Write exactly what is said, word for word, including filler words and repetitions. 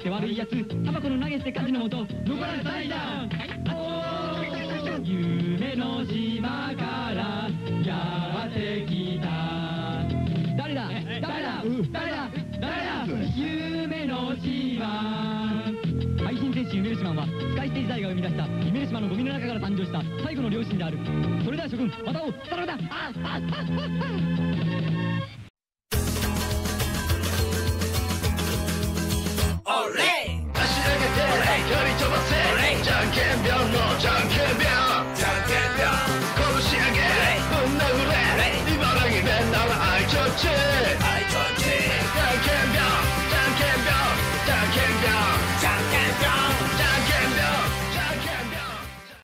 って悪いやつ、タバコの投げ捨て火事のもと残られたいだ。夢の島からやってきた。誰だ誰だ誰だ誰だ夢の島。配信戦士ユメルシマンはスカイステージ大が生み出したユメルシマのゴミの中から誕生した最後の両親である。それでは諸君、また会おう。さらばだ。あああおれ足上げて距離飛ばせ。じゃんけんぴょんのじゃんけんぴょん。じゃんけんぴょん拳上げぶん殴れ。茨城弁なら愛ちょっちゅ